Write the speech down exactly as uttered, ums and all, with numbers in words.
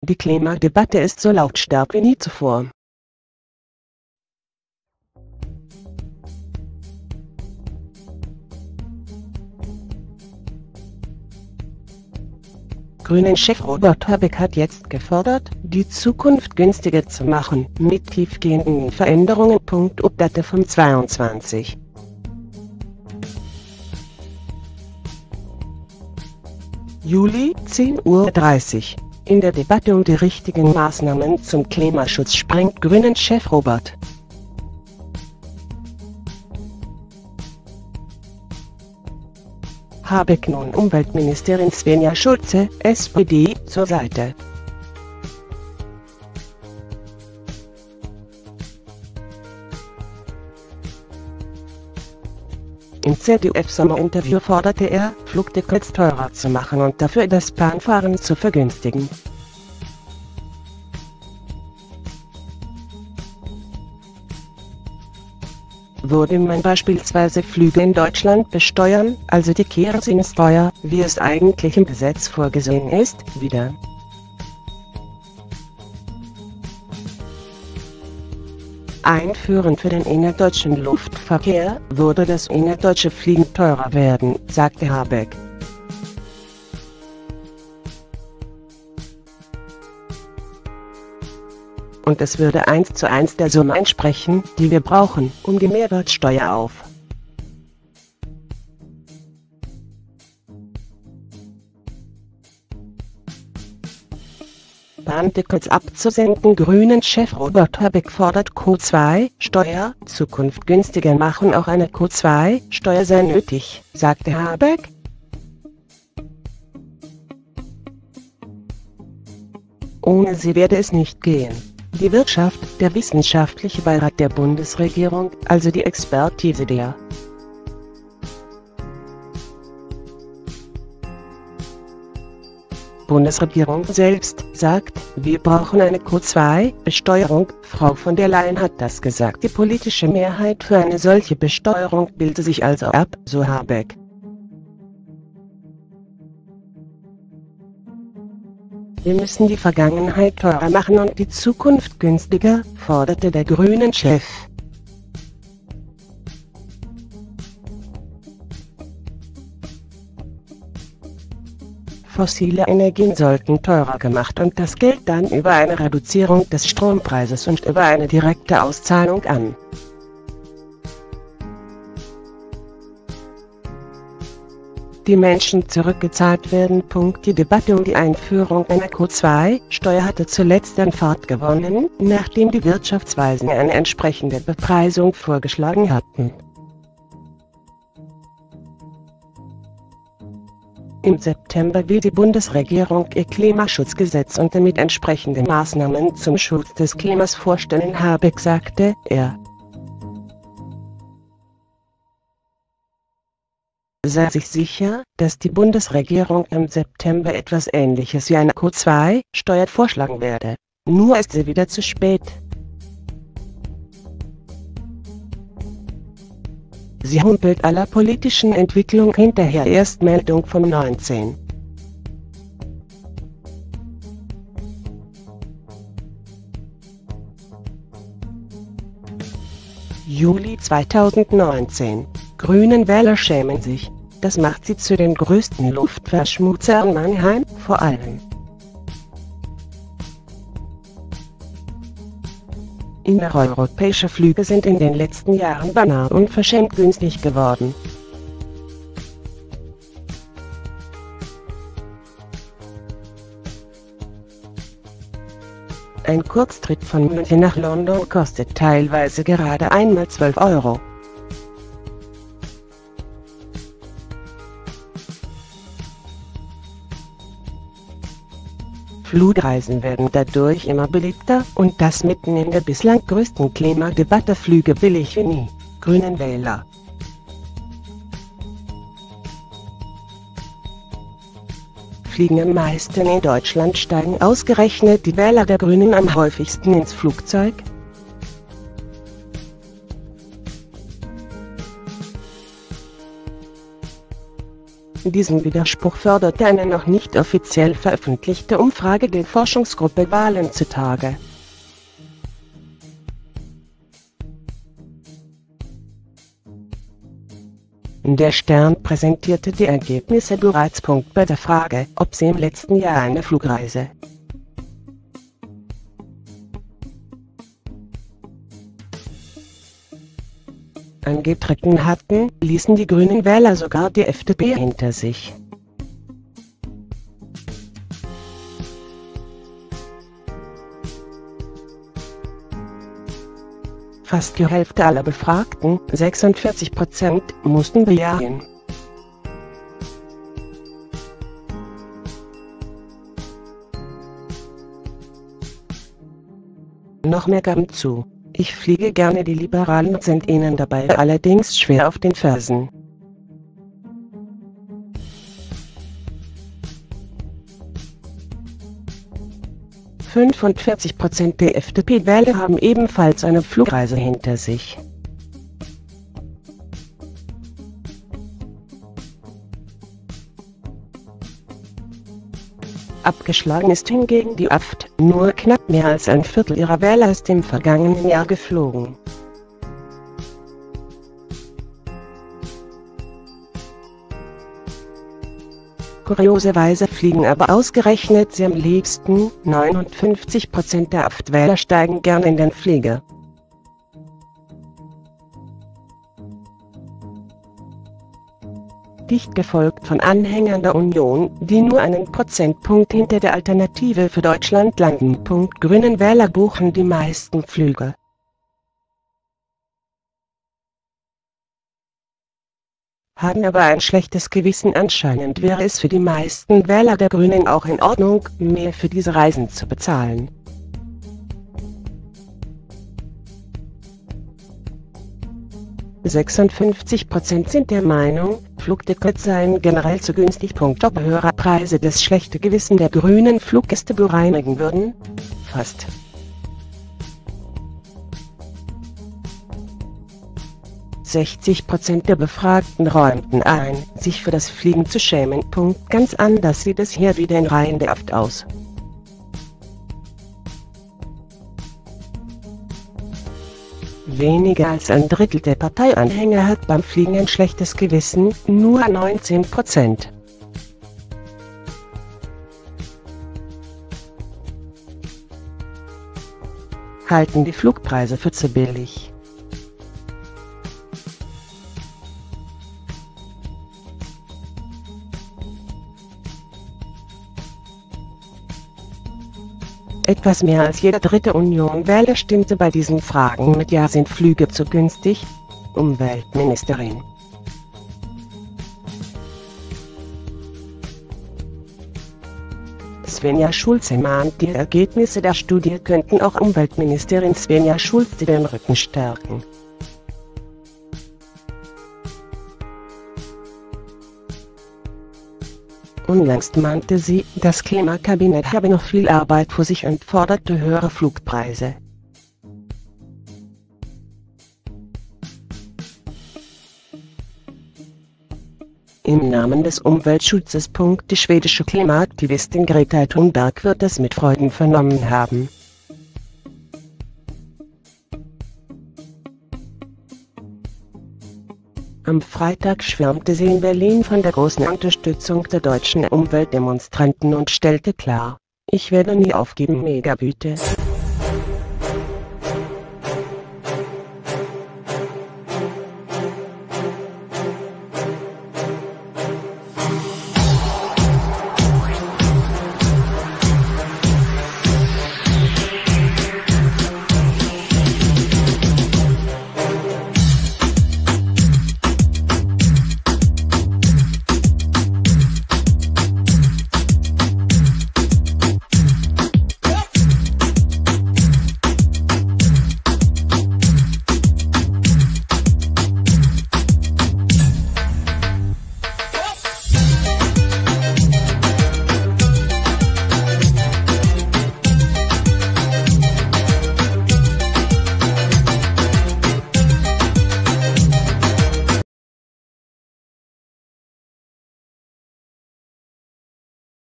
Die Klimadebatte ist so lautstark wie nie zuvor. Grünen-Chef Robert Habeck hat jetzt gefordert, die Zukunft günstiger zu machen, mit tiefgehenden Veränderungen. Update vom zweiundzwanzigsten Juli, zehn Uhr dreißig. In der Debatte um die richtigen Maßnahmen zum Klimaschutz springt Grünen-Chef Robert Habeck nun Umweltministerin Svenja Schulze, S P D, zur Seite. Im Z D F-Sommerinterview forderte er, Flugtickets teurer zu machen und dafür das Bahnfahren zu vergünstigen. Würde man beispielsweise Flüge in Deutschland besteuern, also die Kerosinsteuer, wie es eigentlich im Gesetz vorgesehen ist, wieder. Einführen für den innerdeutschen Luftverkehr, würde das innerdeutsche Fliegen teurer werden, sagte Habeck. Und es würde eins zu eins der Summe entsprechen, die wir brauchen, um die Mehrwertsteuer auf Bahntickets abzusenken. Grünen-Chef Robert Habeck fordert Q zwei Steuer, Zukunft günstiger machen. Auch eine Q zwei Steuer sei nötig, sagte Habeck. Ohne sie werde es nicht gehen. Die Wirtschaft, der wissenschaftliche Beirat der Bundesregierung, also die Expertise der Bundesregierung selbst, sagt, wir brauchen eine Q zwei Besteuerung. Frau von der Leyen hat das gesagt. Die politische Mehrheit für eine solche Besteuerung bilde sich also ab, so Habeck. Wir müssen die Vergangenheit teurer machen und die Zukunft günstiger, forderte der Grünen-Chef. Fossile Energien sollten teurer gemacht und das Geld dann über eine Reduzierung des Strompreises und über eine direkte Auszahlung an die Menschen zurückgezahlt werden. Die Debatte um die Einführung einer Q zwei Steuer hatte zuletzt an Fahrt gewonnen, nachdem die Wirtschaftsweisen eine entsprechende Bepreisung vorgeschlagen hatten. Im September will die Bundesregierung ihr Klimaschutzgesetz und damit entsprechende Maßnahmen zum Schutz des Klimas vorstellen. Habeck sagte, er sei sich sicher, dass die Bundesregierung im September etwas Ähnliches wie eine Q zwei Steuer vorschlagen werde. Nur ist sie wieder zu spät. Sie humpelt aller politischen Entwicklung hinterher. Erstmeldung vom neunzehnten Juli zweitausendneunzehn. Grünen Wähler schämen sich. Das macht sie zu den größten Luftverschmutzern Mannheim, vor allem. Innereuropäische Flüge sind in den letzten Jahren banal unverschämt günstig geworden. Ein Kurztrip von München nach London kostet teilweise gerade einmal zwölf Euro. Flugreisen werden dadurch immer beliebter, und das mitten in der bislang größten Klimadebatte. Flüge billig wie nie. Grünen Wähler. Fliegen am meisten in Deutschland, steigen ausgerechnet die Wähler der Grünen am häufigsten ins Flugzeug? Diesen Widerspruch förderte eine noch nicht offiziell veröffentlichte Umfrage der Forschungsgruppe Wahlen zutage. Der Stern präsentierte die Ergebnisse bereits. Bei der Frage, ob sie im letzten Jahr eine Flugreise angetreten hatten, ließen die grünen Wähler sogar die F D P hinter sich. Fast die Hälfte aller Befragten, sechsundvierzig Prozent, mussten bejahen. Noch mehr gaben zu: Ich fliege gerne. Die Liberalen sind ihnen dabei allerdings schwer auf den Fersen. fünfundvierzig Prozent der F D P-Wähler haben ebenfalls eine Flugreise hinter sich. Abgeschlagen ist hingegen die A f D, nur knapp mehr als ein Viertel ihrer Wähler ist im vergangenen Jahr geflogen. Kurioserweise fliegen aber ausgerechnet sie am liebsten. neunundfünfzig Prozent der A f D-Wähler steigen gern in den Flieger. Dicht gefolgt von Anhängern der Union, die nur einen Prozentpunkt hinter der Alternative für Deutschland landen. Grünen Wähler buchen die meisten Flüge. Haben aber ein schlechtes Gewissen. Anscheinend wäre es für die meisten Wähler der Grünen auch in Ordnung, mehr für diese Reisen zu bezahlen. sechsundfünfzig Prozent sind der Meinung, Flugtickets seien generell zu günstig. Ob höhere Preise das schlechte Gewissen der grünen Fluggäste bereinigen würden? Fast. sechzig Prozent der Befragten räumten ein, sich für das Fliegen zu schämen. Ganz anders sieht es hier wieder in Reihen der A f D aus. Weniger als ein Drittel der Parteianhänger hat beim Fliegen ein schlechtes Gewissen, nur neunzehn Prozent. Halten die Flugpreise für zu billig. Etwas mehr als jeder dritte Union-Wähler stimmte bei diesen Fragen mit Ja. Sind Flüge zu günstig? Umweltministerin. Svenja Schulze mahnt, die Ergebnisse der Studie könnten auch Umweltministerin Svenja Schulze den Rücken stärken. Unlängst mahnte sie, das Klimakabinett habe noch viel Arbeit vor sich und forderte höhere Flugpreise. Im Namen des Umweltschutzes. Die schwedische Klimaaktivistin Greta Thunberg wird das mit Freuden vernommen haben. Am Freitag schwärmte sie in Berlin von der großen Unterstützung der deutschen Umweltdemonstranten und stellte klar: Ich werde nie aufgeben. Megabüte.